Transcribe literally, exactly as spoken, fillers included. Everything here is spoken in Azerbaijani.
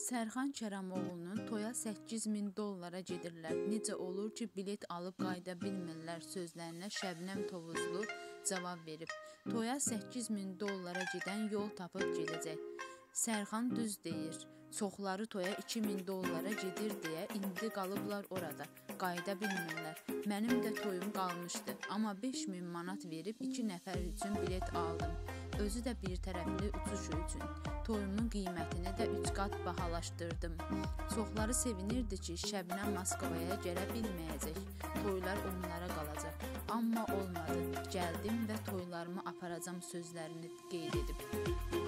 Sərxan Kərəmoğlu'nun toya səkkiz min dollara gedirlər. Necə olur ki, bilet alıb qayıda bilmirlər sözlərinə Şəbnəm Tovuzlu cavab verib. Toya səkkiz min dollara gedən yol tapıb gedəcək. Sərxan düz deyir. Çoxları toya iki min dollara gedir deyə indi qalıblar orada. Qayıda bilmirlər. Mənim də toyum qalmışdı. Amma beş min manat verib iki nəfər üçün bilet aldım. Özü də bir tərəfli uçuş üçün. Toyumun qiymətini də üç qat bahalaşdırdım. Çoxları sevinirdi ki, Şəbnəm Moskvaya gələ bilməyəcək. Toylar onlara qalacaq. Amma olmadı. Gəldim və toylarımı aparacam sözlərini qeyd edib.